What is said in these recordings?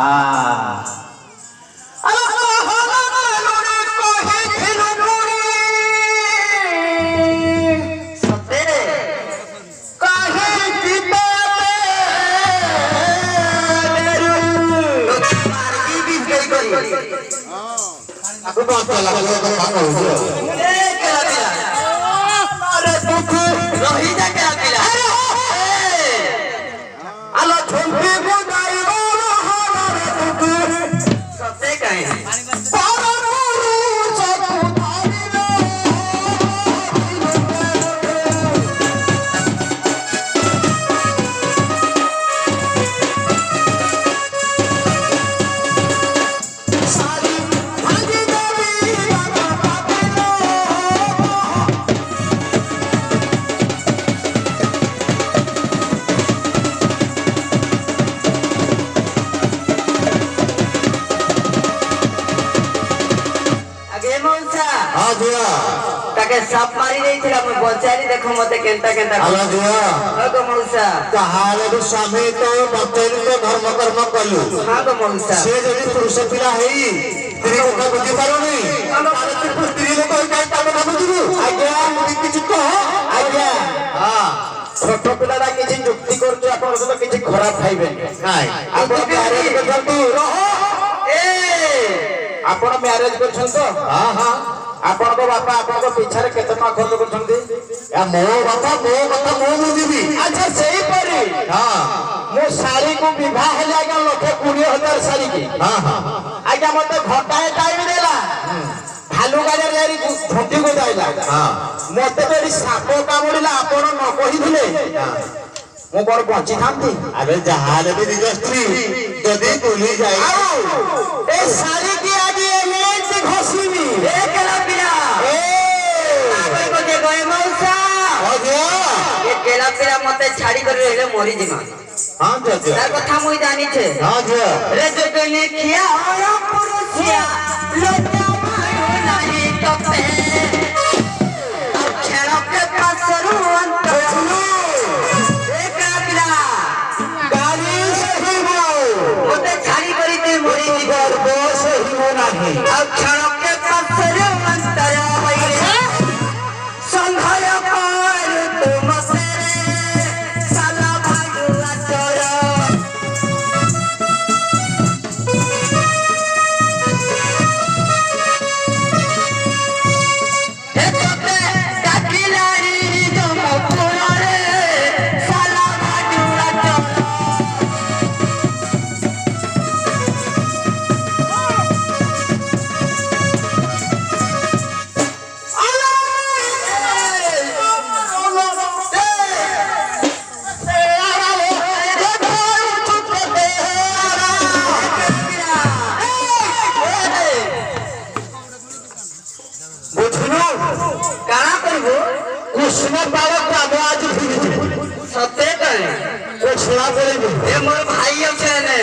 shop मारी नहीं थी मैं बचारी देखो मते केंता केंता आला दिया हां गो मौसा कहाले तो स्वामी तो बचारी तो धर्म कर्म कलु हां गो मौसा से जदी पुरुष पिला हेई स्त्री को का बुझी पारोनी स्त्री लोग काय का भाबु दिबु आज्ञा मुझे किछ कह आज्ञा हां छोट पिलाडा किछ युक्ति करछु आपण तो किछ खराब खाइबे नाही आपण मैरिज करछंतु रहो ए आपण मैरिज करछन तो हां हां आपण को बापा आपण को पिछारे केतना खर्च करछंती या मो बापा मो कथा मो बुझिबी अच्छा सही परी हां मो सारी को विवाह लागा लखे 20000 सारी की हां हां आज्ञा मते घटाए टाइम देला भालू गाले रेरी झंडी को जाइला हां मते बेरी सापो कामुडिला आपण न कहिथिले हां मो बड़ बंची थांती अबे जहाले भी निज स्त्री जदी बोली जाई ए सारी की आगे एमेंट घसीबी ए केला पिला ए आबै को जे गए मौसा हो गया ए केला पिला मते छाड़ी कर रहले मोरी जिमा हां जा तार कथा मुई जानी छे हां जा रे जो गने खिया और पुरुषिया लोटा मारो नाही कपे अब छेड़ा के पासरू अंत सुनो अब क्षणों के पत्थर मंतर संघय पर तुम से साला भागुआ चोर हे तोते डाकिलारी जो मपुरा रे साला भागुआ चोर मोर भाई ने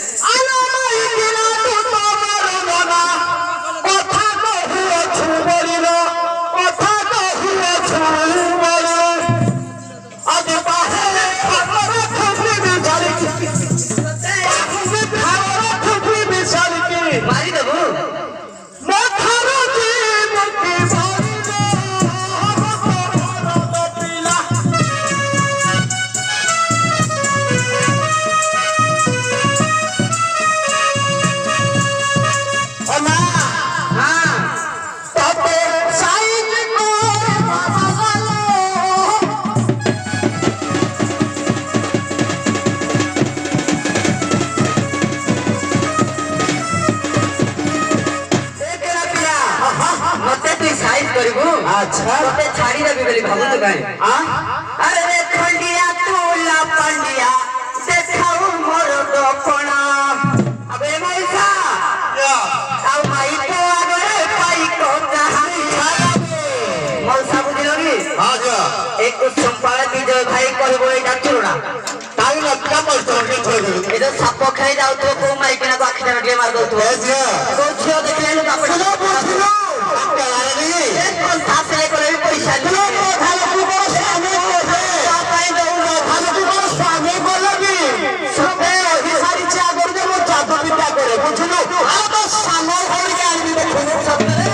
मारी देबू अच्छा ते छाड़ी रे बेली भाबु तो काई अरे रे खंडिया तूला पंडिया देखाऊ मोर दोपना अबे मौसा आउ माई तो आगे पाई को कहानी मौसा बुझिलोगी हां जा एक तो संपाल विजय भाई करबो एटा चुरा ताई लटका पड़तो के छोड़ दे ए तो साप खाई जाऊ तो को माई केना को आखिटा रगे मार दो तो जा तो छियो देखले लो बाप बुझिलो स्वामी करे बुझलु आ तो सामर होई के आइबी देखुनु सतरे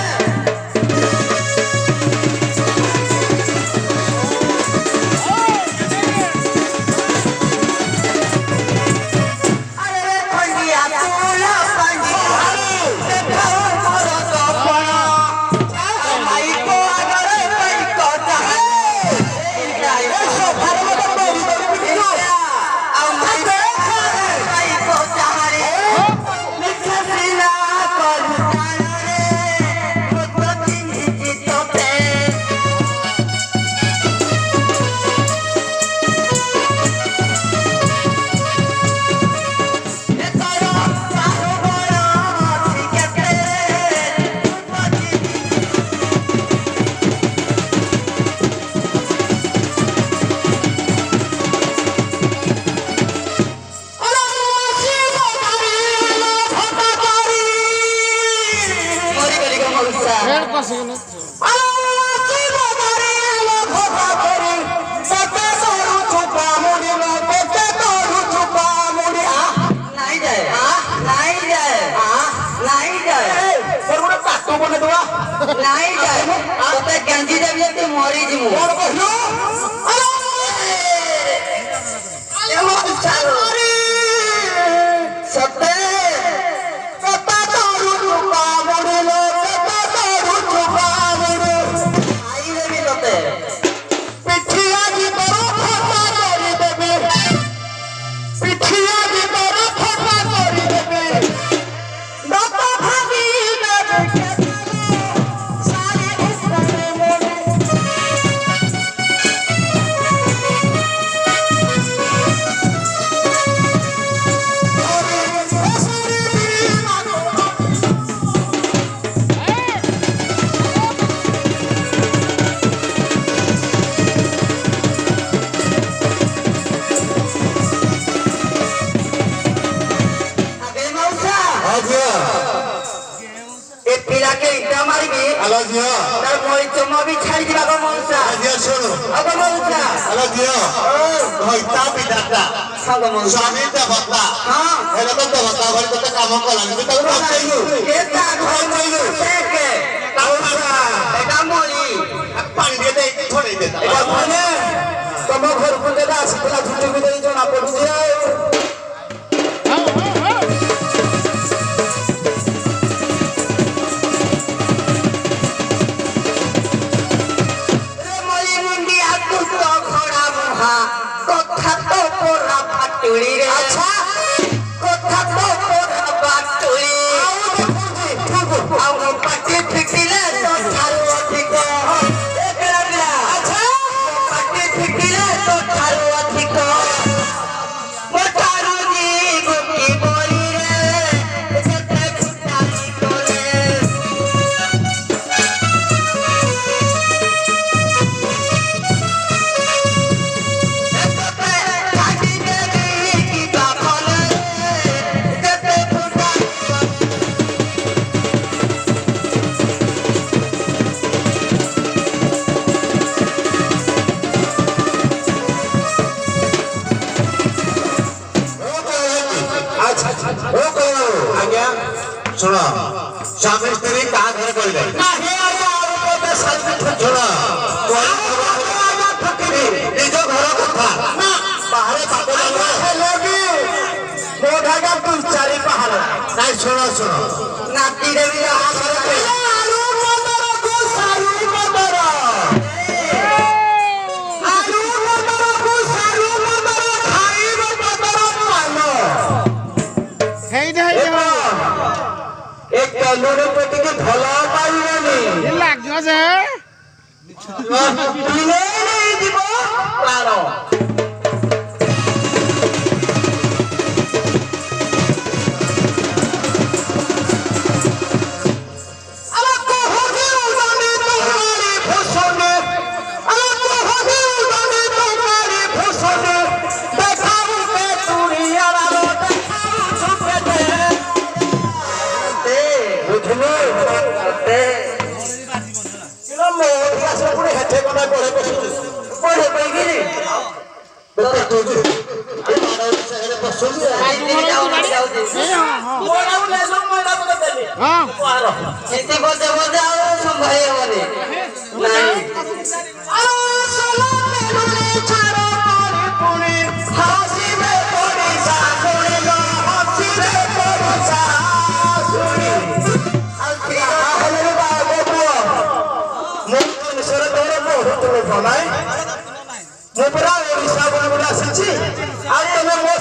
Hey, ଏତେ ବଜେ ବଜେ ଆଉ ସମ୍ଭାଳି ହବନି ନାଇଁ ମୁଁ ପୁରା ଓଡ଼ିଶା ବୁଲି ବୁଲି ଆସିଛି ଆଉ ତମେ ମୋ